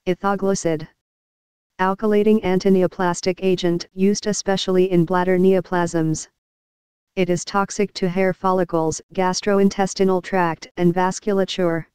Ethoglucid. Alkylating antineoplastic agent used especially in bladder neoplasms. It is toxic to hair follicles, gastrointestinal tract and vasculature.